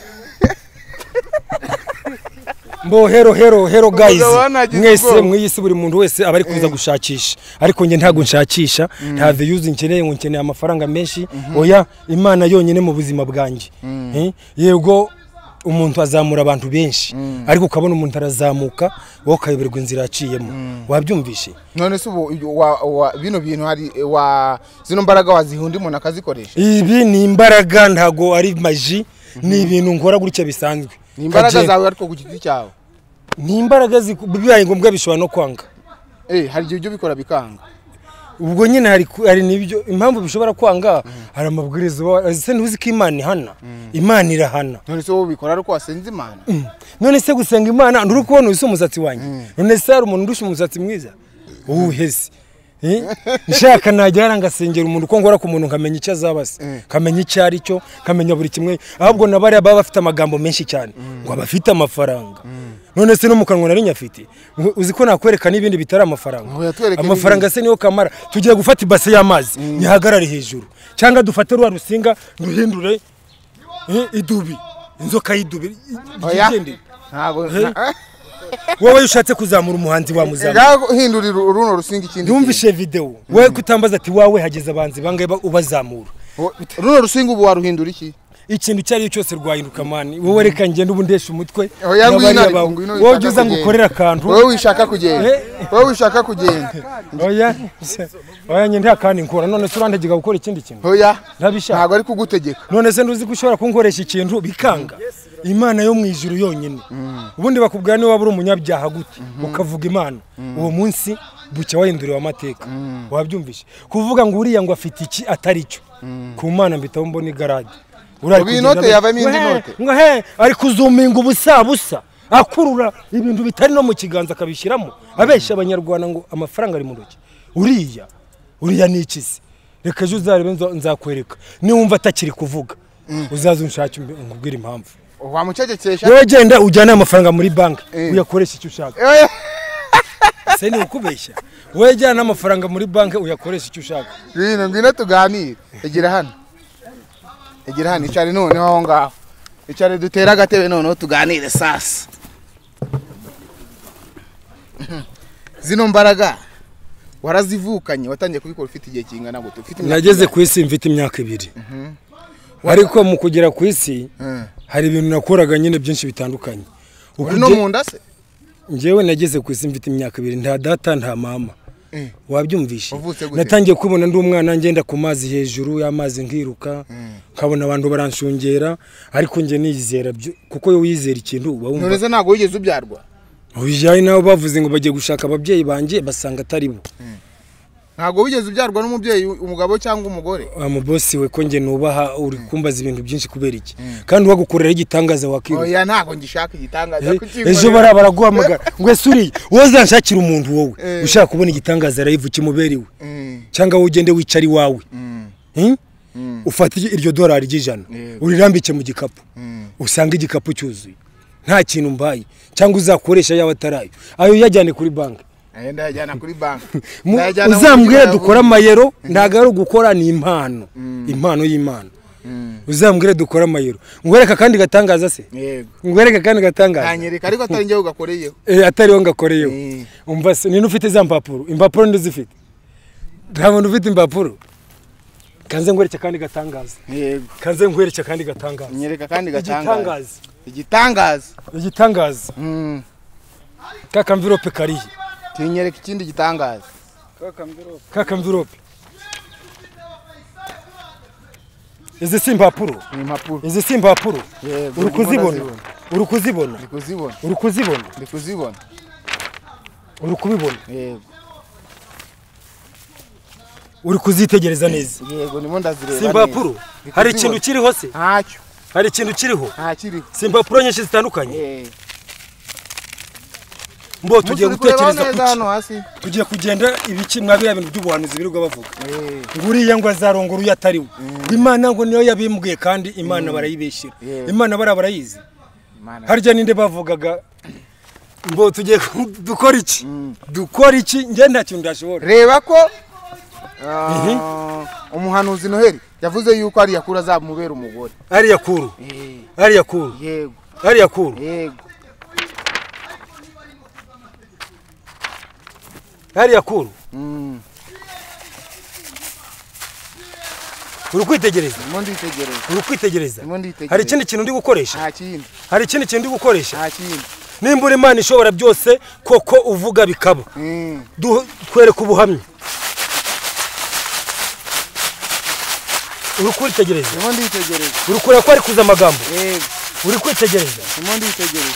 Speaker 1: mbo hero hero hero guys
Speaker 2: Wanagize
Speaker 1: mwese
Speaker 2: ubwoba.
Speaker 1: mwiyisi buri muntu wese abari kuza gushakisha ariko nge ntago nshakisha nta views nkeneye ngo nkeneye amafaranga menshi oya imana yonyine mu buzima bwanjye Eh, yego umuntu azamura abantu benshi ariko ukabona umuntu arazamuka wowe ukayoberwa inzira yaciyemo wabyumvishe
Speaker 2: none se ubu wa- wa- bino bintu hari wa zino mbaraga wazihunda umuntu akazikoresha
Speaker 1: ibi ni imbaraga ntago ari maji ni ibintu nkora gutya bisanzwe
Speaker 2: ni imbaraga
Speaker 1: Kagenda.
Speaker 2: zawe ariko ku giti cyawe
Speaker 1: ni imbaraga ziku- bibaye ngombwa bishobora no kwanga
Speaker 2: eh hari igihe ibyo bikora bikanga
Speaker 1: ubwo nyine hari ku- hari nibyo impamvu bishobora kwanga hari amabwiriza uba- ese ntuzi ko Imana ihana Imana irahana
Speaker 2: none se wowe ubikora ariko wasenze Imana
Speaker 1: none se gusenga Imana nduri kubona uyu umusatsi wanjye none se hari umuntu ndusha umusatsi mwiza uwuheze Eh? nshaka najya ngasengera umuntu ko ngora ku muntu nkamenya icyo azabase kamenya icyo ari cyo kamenya buri kimwe ahubwo nabari baba bafite amagambo menshi cyane ngo abafite amafaranga none se no mu kanwa nari nyafite Ngo uzi ko nakwereka n'ibindi bitari amafaranga
Speaker 2: Ngo yatwereke
Speaker 1: amafaranga se niyo kamara tugiye gufata ibase y'amazi nyihagarare hejuru cyangwa dufate rwa rusinga duhindure eh, idubi inzoka y'idubi
Speaker 2: Oya.
Speaker 1: igende
Speaker 2: ntago
Speaker 1: wowe ushatse kuzamura umuhanzi wa muzamura
Speaker 2: ngaho hindurira runo rusinga ikindi
Speaker 1: yumvishe video wowe kutambaza ati wawe hageze abanzi bangaye ba- ubazamura
Speaker 2: kintu. runo rusinga ubu waruhindura iki
Speaker 1: ikintu cyari cyose rwahinduka mani wowe reka ngende ubu ndesha umutwe
Speaker 2: Oya, ngwino
Speaker 1: n'abariya
Speaker 2: ariko,
Speaker 1: bawe.
Speaker 2: ngwino
Speaker 1: wowe
Speaker 2: wishaka
Speaker 1: ujya uza ngo
Speaker 2: kugenda.
Speaker 1: ukorere akantu
Speaker 2: wowe wishaka kugenda
Speaker 1: Eh.
Speaker 2: wowe wishaka kugenda
Speaker 1: oya oya njye nta kandi nkora none se urantegeka gukora ikindi kintu
Speaker 2: oya
Speaker 1: ntabishaka
Speaker 2: ntago ari kugutegeka
Speaker 1: none se ntuzi ko ushobora kunkoresha ikintu bikanga imana yo mu ijuru yonyine ubundi bakubwira niba waba uri umunyabyaha gute ukavuga imana uwo munsi bucya wahinduriwe amateka wabyumvishe kuvuga ngo uriya ngo afite iki atari cyo ku mana mbitaho mbona igarage
Speaker 2: ubu note yavamo indi note
Speaker 1: ngo he ari kuzuminga ubusa busa akurura ibintu bitari no mu kiganza akabishyiramo abeshya abanyarwanda ngo amafaranga ari mu ntoki uriya uriya ni ikizi reka ejo uzarebe nzakwereka niwumva atakiri kuvuga uzaza unshake ngubwira impamvu
Speaker 2: wamucecekesha
Speaker 1: wowe genda ujyana amafaranga muri banki uyakoresha icyo ushaka se ni ukubeshya wowe jyana amafaranga muri banki uyakoresha icyo ushaka
Speaker 2: bino ngwino tuganire egera hano egera hano icare noneho aho ngaho icare dutera agatebe noneho tuganire sasa zino mbaraga warazivukanye watangiye kubikora ufite igihe kingana gute ufite
Speaker 1: nageze ku isi mfite imyaka ibiri ariko mu kugera ku isi hari ibintu nakoraga nyine byinshi bitandukanye
Speaker 2: uri no mu nda se
Speaker 1: njyewe nageze ku isi mfite imyaka ibiri nta data nta mama wabyumvishe natangiye kubona ndi umwana ngenda ku mazi hejuru y'amazi nkiruka nkabona abantu baranshungera ariko nge nizera kuko yo wizera ikintu uba wumva
Speaker 2: nureze ntago wigeze ubyarwa
Speaker 1: ubijaye naho bavuze ngo bagiye gushaka ababyeyi banje basanga atari bo
Speaker 2: ntago wigeze ubyarwa n'umubyeyi umugabo cyangwa umugore
Speaker 1: amubosi we ko nge nubaha uri kumbaza ibintu byinshi kubera iki kandi wagukorera igitangaza wakiruka
Speaker 2: oya ntago ngishaka igitangaza
Speaker 1: ejo bara baraguhamagara ngo esuri woza nshakira umuntu wowe ushaka kubona igitangaza live kimuberiwe cyangwa ugende wicari wawe ufata iryo dolari ry'ijana urirambike mu gikapu usanga igikapu cyuzuye nta kintu mbaye cyangwa uzakoresha yawe atarayo ayo yajyane kuri banki
Speaker 2: ayenda yajyana kuri banki
Speaker 1: uzambwire dukora amayero ntago ari gukora ni impano impano y'Imana uzambwire dukora amayero ngwereka kandi gatangaza se
Speaker 2: yego
Speaker 1: ngwereka kandi gatangaza
Speaker 2: anyereka ariko atari njye ugakoreyeho
Speaker 1: eh atari wo ngakoreyeho umva se ni ufite za mpapuro impapuro ndizifite ntabwo ufite impapuro kanze ngwereke kandi gatangaza
Speaker 2: yego
Speaker 1: kanze ngwereke kandi gatangaza
Speaker 2: nyereka kandi gatangaza igitangaza
Speaker 1: igitangaza mm kaka envelope kariye
Speaker 2: tinyereka ikindi gitangaza
Speaker 1: kaka envelope kaka envelope izi simpapuro
Speaker 2: impapuro
Speaker 1: izi simpapuro uri kuzibona uri kuzibona
Speaker 2: uri kuzibona
Speaker 1: uri kuzibona
Speaker 2: uri kuzibona
Speaker 1: uri kubibona
Speaker 2: yego
Speaker 1: uri kuzitegereza neza
Speaker 2: yego nimo ndazireba
Speaker 1: simpapuro hari ikintu kiriho se
Speaker 2: ntacyo
Speaker 1: hari ikintu kiriho
Speaker 2: nta kiriho
Speaker 1: simpapuro nyinshi zitandukanye mbo tugiye gutekereza kuki tugiye kugenda ibiki mwabira ibintu by'ubuhanuzi birirwa bavuga nguriya ngo azarongora uyu atariwe Imana ngo niyo yabimbwiye kandi Imana barayibeshira Imana bara barayizi harya ninde bavugaga mbo tugiye dukora iki dukora iki nge nta kintu ndashobora
Speaker 2: reba ko umuhanuzi Noheli yavuze yuko ari yakura azamubera umugore
Speaker 1: ari yakuru ari yakuru
Speaker 2: yego
Speaker 1: ari yakuru
Speaker 2: yego
Speaker 1: ari yakuru uri kwitegereza
Speaker 2: mo nditegereza
Speaker 1: uri kwitegereza
Speaker 2: mo nditegereza
Speaker 1: hari ikindi kintu ndi gukoresha
Speaker 2: nta kindi
Speaker 1: hari ikindi kintu ndi gukoresha
Speaker 2: nta kindi
Speaker 1: nimba Imana ishobora byose koko uvuga bikaba twereka ubuhamya uri kwitegereza
Speaker 2: mo nditegereza
Speaker 1: uri kureba ko ari kuza amagambo
Speaker 2: yego
Speaker 1: uri kwitegereza
Speaker 2: mo nditegereza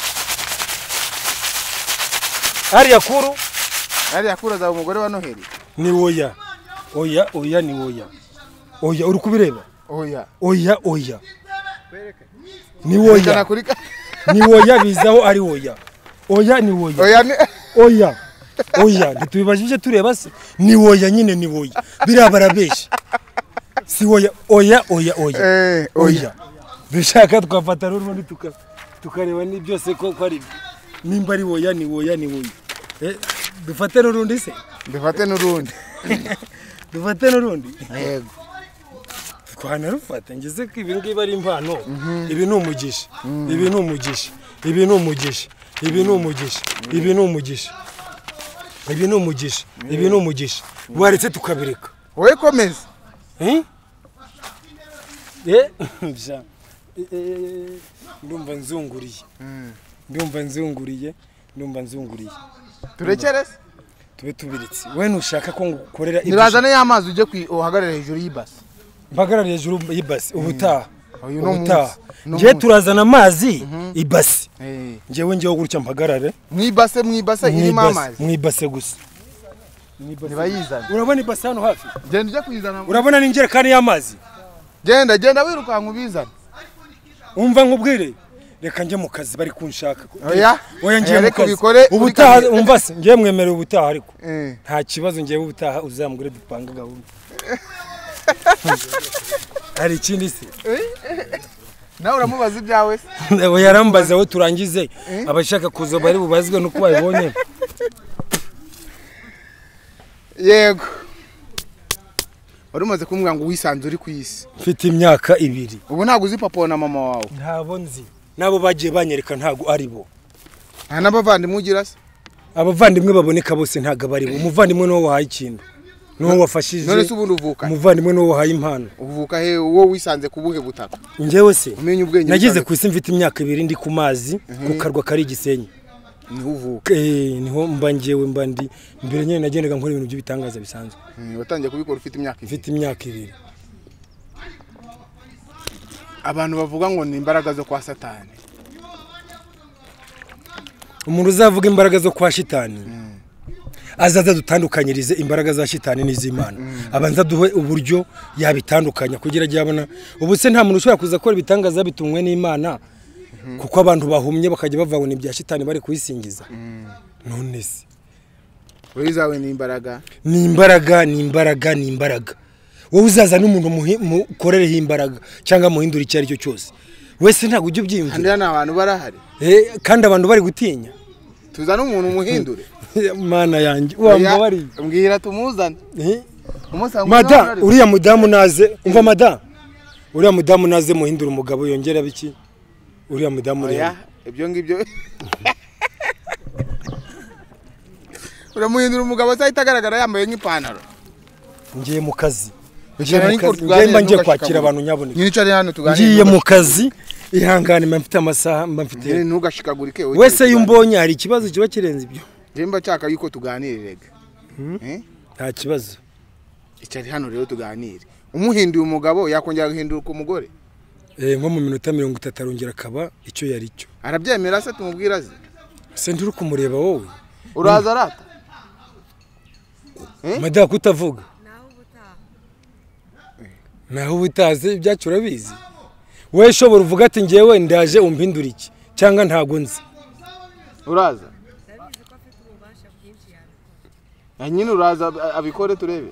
Speaker 1: ari yakuru
Speaker 2: ari yakura za umugore wa Noheli
Speaker 1: ni oya oya oya ni oya oya uri kubireba
Speaker 2: oya
Speaker 1: oya oya ni oya ni oya bizaho ari oya oya ni oya
Speaker 2: oya ni
Speaker 1: oya oya ntitubibajije tureba se ni oya nyine ni oya birabarabesha si oya oya oya oya
Speaker 2: eh
Speaker 1: oya bishaka twafata rurundi tuka tukareba ni byose ko ari nimba ari oya ni oya ni oya eh dufate nurundi se
Speaker 2: dufate nurundi
Speaker 1: dufate nurundi
Speaker 2: yego
Speaker 1: kwana rufata ngeze ko ibi ngibi ari impano ibi ni umugisha ibi ni umugisha ibi ni umugisha ibi ni umugisha ibi ni umugisha ibi ni umugisha ibi ni umugisha waretse tukabireka
Speaker 2: wowe komeza
Speaker 1: eh eh bya ndumva nzunguriye ndumva nzunguriye ndumva nzunguriye
Speaker 2: turekerese
Speaker 1: tube tubiritse we nushaka ko ngukorera
Speaker 2: ibyo nirazane y'amazi uje uhagarara hejuru y'ibasi
Speaker 1: mpagarara hejuru y'ibasi ubutaha
Speaker 2: Uyu no
Speaker 1: ubutaha
Speaker 2: munsi, no
Speaker 1: ngiye
Speaker 2: munsi.
Speaker 1: turazana amazi ibasi
Speaker 2: Eh,
Speaker 1: ngewe ngewe gutya mpagarare
Speaker 2: mwibase mwibase irimo amazi
Speaker 1: mwibase gusa
Speaker 2: ntibayizana
Speaker 1: urabona ibasi hano hafi
Speaker 2: genda ujya kuyizana
Speaker 1: urabona n'injerekani y'amazi
Speaker 2: genda genda wirukanka ubizana
Speaker 1: umva nkubwire reka njye mu kazi bari kunshaka
Speaker 2: oya
Speaker 1: oya ngiye mu
Speaker 2: ariko
Speaker 1: kazi
Speaker 2: bikore uri
Speaker 1: ubutaha
Speaker 2: kamera.
Speaker 1: umva se ngiye mwemerera ubutaha ariko
Speaker 2: Eh,
Speaker 1: nta kibazo ngiye ubutaha uzamugure dupanga gahunda hari ikindi se
Speaker 2: nawe uramubaza ibyawe se
Speaker 1: Abo yarambaza aho turangize abashaka kuza bari bubazwe nuko babibonye
Speaker 2: yego wari umaze kumbwira ngo wisanze uri ku isi
Speaker 1: mfite imyaka ibiri
Speaker 2: ubu ntabwo uzi papa na mama wawe
Speaker 1: ntabo nzi nabo bagiye banyereka ntago ari bo
Speaker 2: nta n'abavandimwe ugira se
Speaker 1: abavandimwe baboneka bose ntago bari bo umuvandimwe niwo wahaye ikintu niwo wafashije
Speaker 2: none se ubundi uvuka
Speaker 1: umuvandimwe niwo wahaye impano
Speaker 2: uvuka he uwo wisanze ku buhe butaka
Speaker 1: njyewe se
Speaker 2: umenye ubwenge
Speaker 1: nageze ku isi mfite imyaka ibiri ndi ku mazi ku karwa kari Gisenyi
Speaker 2: niho uvuka
Speaker 1: Eh, niho mba njyewe mba ndi mbere nyine nagendaga nkora ibintu by'ibitangaza bisanzwe
Speaker 2: Eh, watangiye kubikora ufite imyaka ibiri
Speaker 1: mfite imyaka ibiri
Speaker 2: abantu bavuga ngo ni imbaraga zo kwa satani
Speaker 1: umuntu uzavuga imbaraga zo kwa shitani azaza dutandukanyirize imbaraga za shitani n'izimana abanza duhe uburyo yabitandukanya kugira ajye abona ubu se nta muntu ushobora kuza gukora ibitangaza bitumwe n'Imana kuko abantu bahumye bakajya bavuga ngo ni bya shitani bari kuyisingiza none se
Speaker 2: wowe zawe ni imbaraga
Speaker 1: ni imbaraga ni imbaraga ni imbaraga wowe uzaza n'umuntu mukorereho imbaraga cyangwa muhindura icyo ari cyo cyose wese ntabwo ujya ubyiyumvira
Speaker 2: handi ni abantu barahari
Speaker 1: eh kandi abantu bari gutinya
Speaker 2: tuzana umuntu umuhindure
Speaker 1: mana yanjye wamba bari
Speaker 2: mbwira tumuzane
Speaker 1: eh
Speaker 2: umusanga
Speaker 1: mada uriya mudamu naze umva mada uriya mudamu naze muhindura umugabo yongera biki uriya mudamu
Speaker 2: oya
Speaker 1: rero
Speaker 2: ibyo ngibyo uramuhindura umugabo cyahita agaragara yambaye nk'ipantaro
Speaker 1: ngiye mu kazi
Speaker 2: Icara
Speaker 1: ngiye mu
Speaker 2: niko
Speaker 1: kazi
Speaker 2: tuganira,
Speaker 1: ngiye ngiye
Speaker 2: ntugashika
Speaker 1: kwakira
Speaker 2: mu-
Speaker 1: abantu nyaboneka
Speaker 2: nyicare hano tuganire
Speaker 1: ngiye mu kazi ihangane mba mfite amasaha mba mfite
Speaker 2: Nyine ntugashikagurike
Speaker 1: wese iyo umbonye hari ikibazo kiba kirenze ibyo
Speaker 2: jemba cyaka yuko tuganiriraga eh
Speaker 1: nta kibazo
Speaker 2: icari hano rero tuganire umuhinduye umugabo yakongera guhinduka umugore
Speaker 1: eh nko mu minota mirongo itatu arongera akaba icyo yari cyo
Speaker 2: arabyemera se tumubwira ze
Speaker 1: se nduri kumureba wowe
Speaker 2: uraza arata
Speaker 1: mada kutavuga naho ubutaze ibyacu urabizi we shobora uvuga ati ngewe ndaje umpindura iki cyangwa ntago nzi
Speaker 2: uraza nyine uraza abikore turebe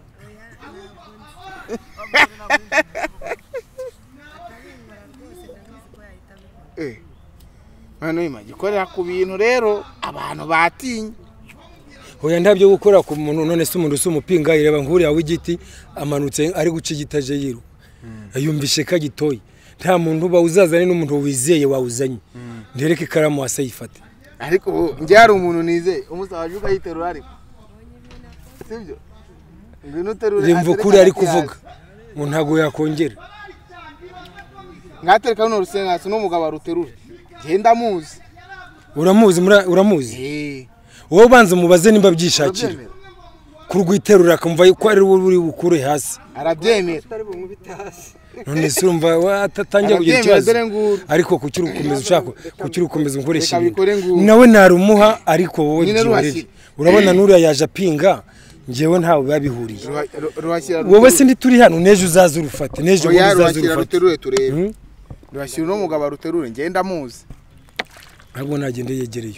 Speaker 2: eh hano ima gikorera ku bintu rero abantu batinye
Speaker 1: hoya ntabyo gukora ku muntu none se umuntu usumupinga ireba nkuri yawe igiti amanutse ari guca igitaje yiru ayumvishe ka gitoyi nta muntu ba uzazane n'umuntu wizeye wawuzanye ndereke ikaramu wasayifate
Speaker 2: ariko njye hari umuntu nizeye umusabaje ugahiterura ariko sibyo ngwino terura
Speaker 1: rimva kuri ari kuvuga ngo ntago yakongera
Speaker 2: ngatereka no rusengaso no mugabo ruterura genda muzi
Speaker 1: uramuzi uramuzi
Speaker 2: eh
Speaker 1: wowe banze mubaze nimba byishakira kurwiterura akumva yuko ari uri bukure hasi
Speaker 2: arabyemera
Speaker 1: none se urumva watatangiye kugira ikibazo ariko kucyuri ukomeza ushaka kucyuri ukomeza unkoresha nawe narumuha ariko wowe gibarire urabona nuriya yaje apinga ngewe ntawe babihuriye wowe se ndi turi hano neje uzaza urufate neje uzaza urufate
Speaker 2: turebe ruhashyira no mugabo ruterure ngenda muzi
Speaker 1: ntabwo nagende yegereyo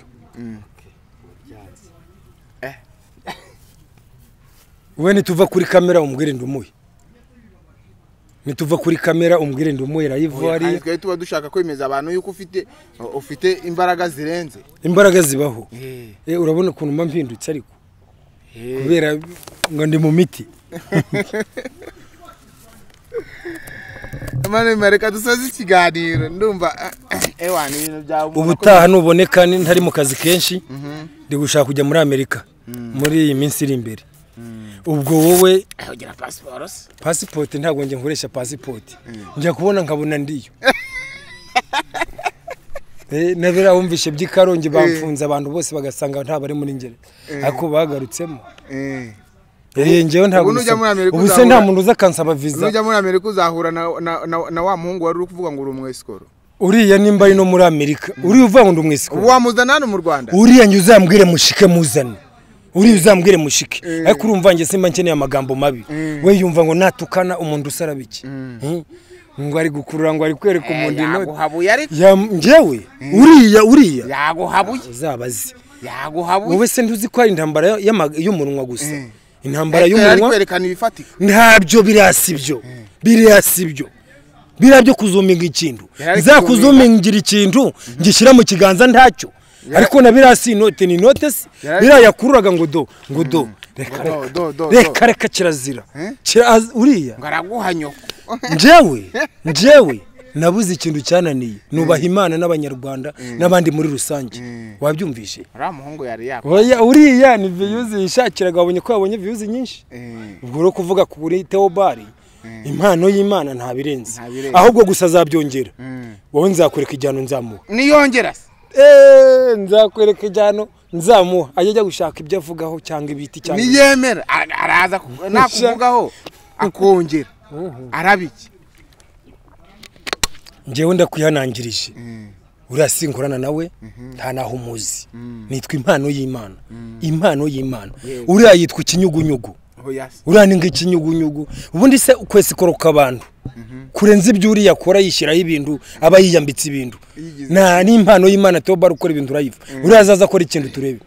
Speaker 1: we nituva kuri kamera umbwire ndumuye nituva kuri kamera umbwire ndumuye rayivari
Speaker 2: twe tuba dushaka kwemeza abantu yuko ufite ufite imbaraga zirenze
Speaker 1: imbaraga zibaho eh urabona ukuntu mba mpindutse ariko kubera ngo ndi mu miti
Speaker 2: amane mareka dusoze ikiganiro ndumva ewa ni ibintu byawe
Speaker 1: ubutaha nuboneka ntari mu kazi kenshi ndi gushaka kujya muri Amerika muri iyi minsi iri imbere ubwo wowe
Speaker 2: ugira passport
Speaker 1: passport ntabwo nge nkoresha passport njya kubona nkabona ndiyo eh nabera wumvishe by'ikarongi bamfunze abantu bose bagasanga nta bari muri ngere ariko bagarutsemo
Speaker 2: eh
Speaker 1: Eh ngewe ntabwo. Ubu se nta muntu uza kansaba visa.
Speaker 2: Nujya muri Amerika uzahura na na wa muhungu wari uri kuvuga ngo uri umwesikoro.
Speaker 1: Uriya nimba ari no muri Amerika. Uri uvuga ngo ndi umwesikoro.
Speaker 2: Ubu wamuzana hano mu Rwanda.
Speaker 1: Uriya nge uzambwire mushike muzane. Uri uzambwire mushike. Ariko urumva nge simba nkeneye amagambo mabi. We yumva ngo natukana umuntu usara biki. Ngo ari gukurura ngo ari kwereka umuntu ino.
Speaker 2: Yaguhabuye ari.
Speaker 1: Ngewe uriya uriya.
Speaker 2: Yaguhabuye.
Speaker 1: Uzabazi.
Speaker 2: Yaguhabuye.
Speaker 1: Wowe se ntuzi ko ari intambara y'umunwa gusa. Intambara y'umunwa.
Speaker 2: Ari kwerekana ibifatika.
Speaker 1: Ntabyo birasibyo. Birasibyo. Birabyo kuzuminga ikintu. Zakuzumingira ikintu ngishira mu kiganza ntacyo. Ariko na birasi inote ni note se. Birayakururaga ngo do ngo do. Reka reka reka kirazira. Kira uriya.
Speaker 2: Ngaraguhanyoko.
Speaker 1: Njewe njewe nabuze ikintu cyananiye nubaha Imana n'abanyarwanda n'abandi muri rusange. Wabyumvishe?
Speaker 2: Ara muhungu yari yako.
Speaker 1: Oya uriya ni views yishakiraga abonye ko yabonye views nyinshi. Ubwo ro kuvuga kuri Theobari. Impano y'Imana nta birenze. Ahubwo gusa zabyongera. Wowe nzakwereka ijyano nzamuha.
Speaker 2: Niyongera se.
Speaker 1: Eh nzakwereka ijyano nzamuha. Ajya gushaka ibyo avugaho cyangwa ibiti cyangwa.
Speaker 2: Niyemera araza nakuvugaho akongera. Arabiki.
Speaker 1: Ngewe ndakwihanangirije. Urasinkorana nawe nta naho umuzi. Nitwa impano y'Imana. Impano y'Imana. Uriya yitwa ikinyugunyugu. Uraninga ikinyugunyugu. Ubundi se ukwese koroka abantu. Kurenza ibyo uri yakora yishyiraho ibintu aba yiyambitse ibintu. Na ni impano y'Imana Theobald ukora ibintu urayiva. Urazaza akora ikintu turebe.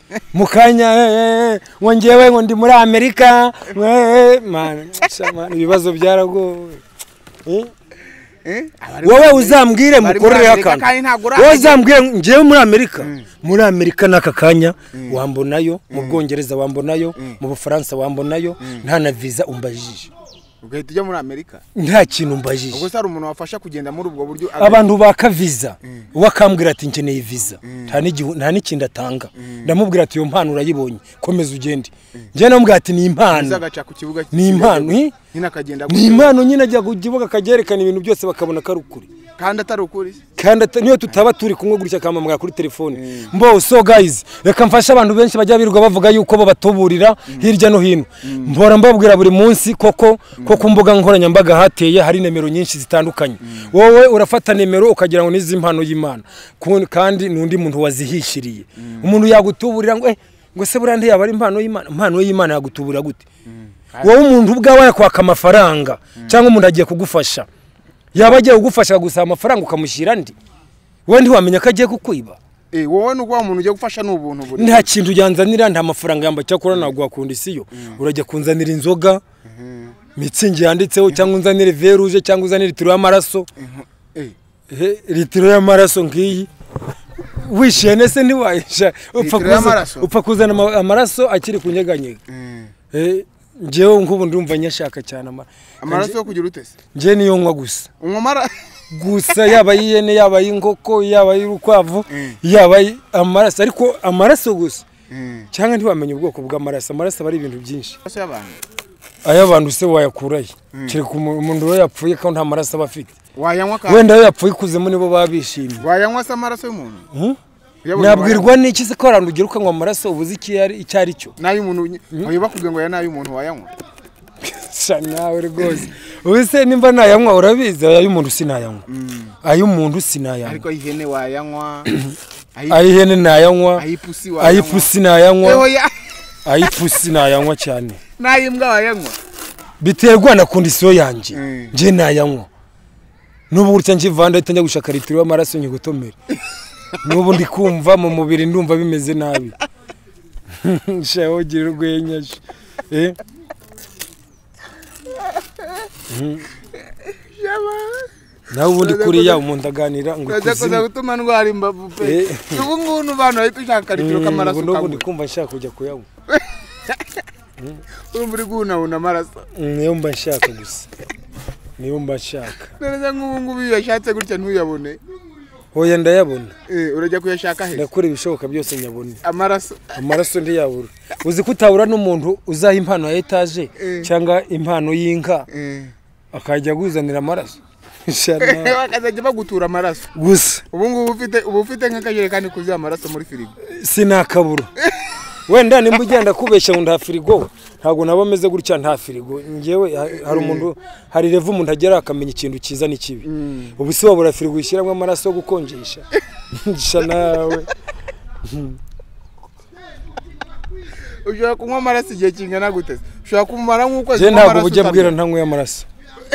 Speaker 1: Mukanya wongewe ngo ndi muri Amerika. Man, ibibazo byaragowe. Eh? Eh? Wowe uzambwire mukorere akantu. Wowe uzambwire ngewe muri Amerika. Muri Amerika nakakanya wambonayo, mu Bwongereza wambonayo, mu Bufaransa wambonayo, nta na visa umbajije.
Speaker 2: Ugahita ujya muri Amerika?
Speaker 1: Nta kintu umbajije.
Speaker 2: Ubwo sari umuntu wafasha kugenda muri ubwo buryo.
Speaker 1: Abantu baka visa. Wakambwira ati nkeneye visa. Nta n'igihu nta n'ikindi atanga. Ndamubwira ati yo mpano urayibonye. Komeza ugende. Nje namubwira ati ni impano. Ni impano.
Speaker 2: Nyina kagenda
Speaker 1: ni impano nyina ajya kugibuga kagerekana ibintu byose bakabona karukuri.
Speaker 2: Kandi atari ukuri.
Speaker 1: Kandi niyo tutaba turi kumwe gutya kamamwa kuri telefone. Mbo so guys, reka mfasha abantu benshi bajya birirwa bavuga yuko bo batuburira hirya no hino. Mbora mbabwira buri munsi koko ko kumbuga nkoranya mbaga hateye hari nimero nyinshi zitandukanye. Wowe urafata nimero ukagira ngo nizi impano y'Imana. Kandi nundi muntu wazihishiriye. Umuntu yagutuburira ngo eh ngo se burande yaba ari impano y'Imana. Impano y'Imana yagutuburira gute? Wowe umuntu ubwawe yakwaka amafaranga cyangwa umuntu agiye kugufasha. Yaba agiye kugufasha gusa amafaranga ukamushyira ndi. Wowe ndi wamenya ko agiye kukwiba.
Speaker 2: Eh wowe nuko umuntu ugiye gufasha n'ubuntu buri.
Speaker 1: Nta kintu ujyanzanira nta mafaranga yamba cyakora nagwa kondisiyo. Urajya kunzanira inzoga. Mitsingi yanditseho cyangwa unzanire veruje cyangwa uzanire litiro y'amaraso. Eh litiro y'amaraso ngiyi. Wishene se ndi wayisha upfa kuza upfa kuzana amaraso akiri kunyeganyega. Eh njewe nkubu ndumva nyashaka cyane
Speaker 2: amaraso yo kugira utese.
Speaker 1: Nje niyo nkwa gusa.
Speaker 2: Umumara
Speaker 1: gusa yaba yiyene yaba y'inkoko yaba y'urukwavu yaba amaraso ariko amaraso gusa. Cyangwa ntiwamenye ubwoko bw'amaraso. Amaraso bari ibintu byinshi. Aya bantu se wayakuraye. Kire ku umuntu we yapfuye ko nta maraso abafite.
Speaker 2: Wayanywa ka.
Speaker 1: Wenda yapfuye kuzemo nibo babishimye.
Speaker 2: Wayanywa se amaraso y'umuntu.
Speaker 1: Nabwirwa n'iki se ko arantu ugira ukanywa amaraso ubuzi iki yari icyari cyo.
Speaker 2: Nayo umuntu oyiba kubwe ngo ya nayo umuntu wayanywa.
Speaker 1: Nawe rwose. Ubise nimba nayanywa urabizi ayo umuntu sinayanywa. Ayo umuntu sinayanywa.
Speaker 2: Ariko ihene wayanywa.
Speaker 1: Ayihene nayanywa.
Speaker 2: Ayipusi wayanywa.
Speaker 1: Ayipusi nayanywa. Ayipusi nayanywa cyane.
Speaker 2: Nayimbwa wayanywa.
Speaker 1: Biterwa na kondisiyo yanjye. Nje nayanywa. Nubu urutse njivanda itanya gushaka litiro y'amaraso nyigutomera. Nubu ndi kumva mu mubiri ndumva bimeze nabi. Shaho gira urwenya. Eh? Nawe ubundi kuriya umuntu aganira ngo
Speaker 2: kuzimu gutuma ndwara imbavu pe. Ubu ngunu bantu ahita ushaka litiro k'amaraso.
Speaker 1: Nubu ndi kumva nshaka kujya kuyanywa.
Speaker 2: Urumuri guna una amaraso.
Speaker 1: Niyo mba nshaka gusa. Niyo mba nshaka.
Speaker 2: Neza nk'ubu ngubu yashatse gutya ntuyabone.
Speaker 1: Hoya ndayabona.
Speaker 2: Eh urajya kuyashaka he?
Speaker 1: Ndakora ibishoboka byose nyabone.
Speaker 2: Amaraso.
Speaker 1: Amaraso ndi yabura. Uzi kutabura n'umuntu uzaha impano ya etage cyangwa impano y'inka. Eh. Akajya guzanira amaraso.
Speaker 2: Shana. Bakazajya bagutura amaraso.
Speaker 1: Gusa.
Speaker 2: Ubu ngubu ufite ubu ufite nk'akajerekani kuzi amaraso muri firigo.
Speaker 1: Sinakabura. wenda nimba ugenda kubeshya ngo nta firigo ntago nabo meze gutya nta firigo ngewe hari umuntu hari revu umuntu agera akamenya ikintu kiza n'ikibi ubu si wabura firigo ishyiramo amaraso yo gukonjesha nsha nawe
Speaker 2: ushobora kunywa amaraso igihe kingana gute ushobora kumara nk'ukwezi
Speaker 1: je ntago bujya bwira ntanyweye amaraso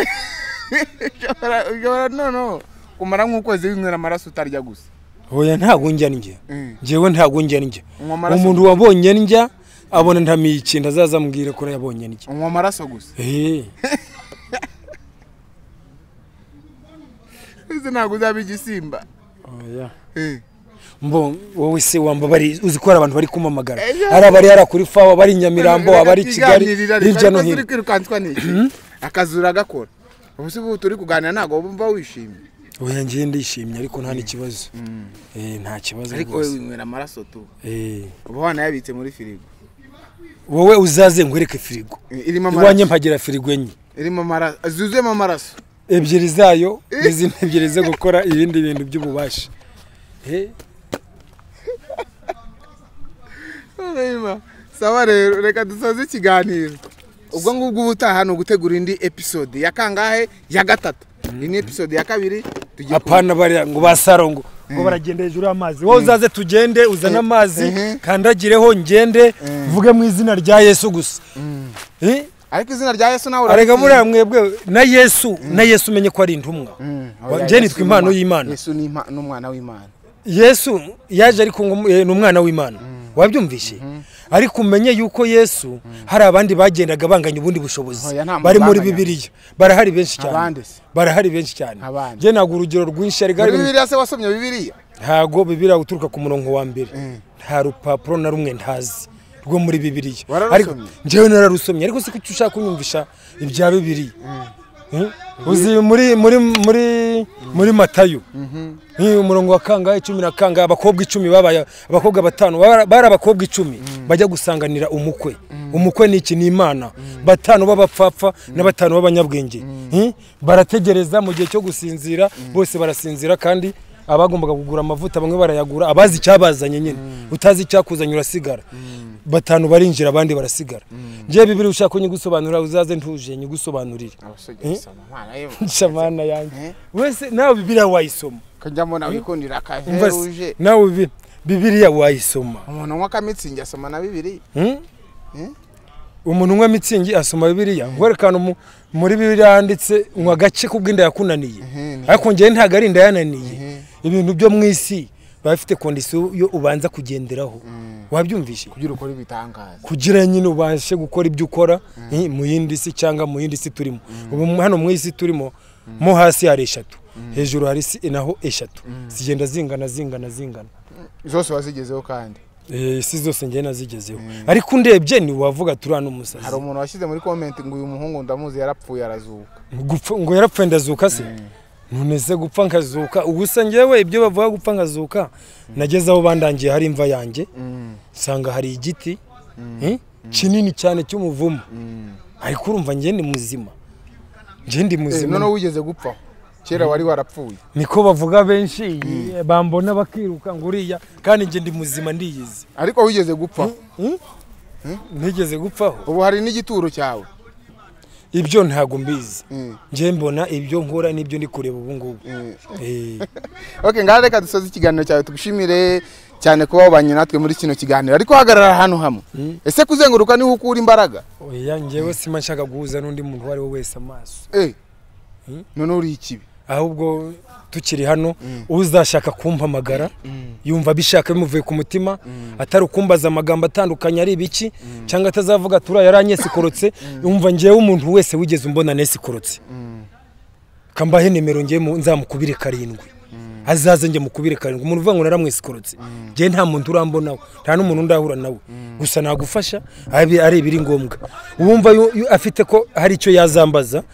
Speaker 2: ushobora no no kumara nk'ukwezi winywera amaraso utarya gusa
Speaker 1: oya ntago njya njye ngewe ntago njya njye umuntu wabonye njya abona ntamiye ikintu azaza mbwire ko yabonye njye
Speaker 2: unywa amaraso gusa
Speaker 1: eh
Speaker 2: izi ntago uzaba igisimba
Speaker 1: oya
Speaker 2: eh
Speaker 1: mbo wowe se wamba bari uzikora abantu bari kumamagara ari abari yara kuri fawa bari Nyamirambo abari Kigali hirya no hino
Speaker 2: kwirukanswa n'iki akazura gakora ubu se ubu turi kuganira ntago bumva wishimye
Speaker 1: oya ngiye ndishimye ariko nta n'ikibazo eh nta kibazo
Speaker 2: ariko wewe winywera amaraso tu
Speaker 1: eh
Speaker 2: ubu hana yabitse muri firigo
Speaker 1: wowe uzaze ngwereke firigo
Speaker 2: irimo amaraso
Speaker 1: iwanye mpagira firigo enye
Speaker 2: irimo amaraso azuzemo amaraso
Speaker 1: ebyiri zayo n'izindi ebyiri zo gukora ibindi bintu by'ububasha eh
Speaker 2: Rema sawa rero reka dusoze ikiganiro ubwo ngubwo ubutaha no gutegura indi episode ya kangahe ya gatatu ini episode ya kabiri
Speaker 1: tugiye apana bari ngo basarongo ngo baragenda hejuru y'amazi wowe uzaze tugende uzana amazi kandagireho ngende vuge mu izina rya Yesu gusa eh
Speaker 2: ariko izina rya Yesu nawe
Speaker 1: arega muri mwebwe na Yesu na Yesu menye ko ari intumwa je nitwa impano y'Imana
Speaker 2: Yesu ni n'umwana w'Imana
Speaker 1: Yesu yaje ariko n'umwana w'Imana wabyumvishe ariko umenye yuko Yesu hari abandi bagendaga banganya ubundi bushobozi bari muri Bibiliya barahari benshi cyane barahari benshi cyane je nago urugero rwinshi ari gari
Speaker 2: Bibiliya se wasomye Bibiliya
Speaker 1: ntago Bibiliya uturuka ku murongo wa mbere nta rupapuro na rumwe ntazi rwo muri Bibiliya ariko njewe nararusomye ariko se kuki ushaka kunyumvisha ibya Bibiliya uzi muri muri muri muri Matayo ni umurongo wa kangahe cumi na kangahe abakobwa icumi babaye abakobwa batanu bari abakobwa icumi bajya gusanganira umukwe umukwe ni iki ni Imana batanu babapfapfa na batanu babanyabwenge barategereza mu gihe cyo gusinzira bose barasinzira kandi abagombaga kugura amavuta bamwe barayagura abazi cyabazanye nyine utazi cyakuzanye urasigara batanu barinjira abandi barasigara ngiye Bibiliya ushaka kunyigusobanurira uzaze ntuje nyigusobanurire shamana yanjye wese nawe Bibiliya wayisoma
Speaker 2: kajyamo nawe ikundira kaveruje
Speaker 1: nawe Bibiliya wayisoma
Speaker 2: umuntu nkwa kamitsingi asoma na Bibiliya
Speaker 1: umuntu nkwa mitsingi asoma Bibiliya ngwerekana muri Bibiliya handitse nkwa gace kubwinda yakunaniye ariko ngiye ntago ari inda yananiye ibintu byo mwisi bafite kondisiyo yo ubanza kugenderaho wabyumvishe
Speaker 2: kugira ukora ibitangaza
Speaker 1: kugira nyine ubashe gukora ibyo ukora mu yindi si cyangwa mu yindi si turimo ubu hano mu isi turimo mo hasi hari eshatu hejuru hari si naho eshatu zigenda zingana zingana zingana
Speaker 2: zose wazigezeho kandi
Speaker 1: eh si zose ngiye nazigezeho ariko undebye ni wavuga turana umusazi
Speaker 2: hari umuntu washyize muri comment ngo uyu muhungu ndamuzi yarapfuye arazuka
Speaker 1: gupfa ngo yarapfuye ndazuka se nuneze gupfa nkazuka ubusa ngewe ibyo bavuga gupfa nkazuka nageze aho bandangiye hari imva yanjye sanga hari igiti kinini cyane cy'umuvumo ariko urumva ngiye ni muzima ngiye ndi muzima
Speaker 2: none wigeze gupfa kera wari warapfuye
Speaker 1: niko bavuga benshi bambona bakiruka nguriya kandi ngiye ndi muzima ndiyizi
Speaker 2: ariko wigeze gupfa
Speaker 1: ntigeze gupfaho
Speaker 2: ubu hari n'igituro cyawe
Speaker 1: ibyo ntago mbizi nje mbona ibyo nkora nibyo ndi kureba ubu ngubu eh
Speaker 2: okay ngaho reka dusoze ikiganiro cyawe tugushimire cyane kuba wabanye natwe muri kino kiganiro ariko hagarara hano hamwe ese kuzenguruka niho ukura imbaraga
Speaker 1: oya njewe sima nshaka guhuza n'undi muntu wari we wese amaso
Speaker 2: eh none uri ikibi
Speaker 1: ahubwo tukiri hano uzashaka kumpamagara yumva bishaka bimuvuye ku mutima atari ukumbaza amagambo atandukanye ari ibiki cyangwa atazavuga tura yaranyesikorotse yumva ngiye umuntu wese wigeze umbona nesikorotse kambahe nimero ngiye nzamukubire karindwi azaze nge mukubire karindwi umuntu uvuga ngo naramwesikorotse ngiye nta muntu urambonaho nta n'umuntu ndahura nawe gusa nagufasha ari ibiri ngombwa wumva afite ko hari icyo yazambaza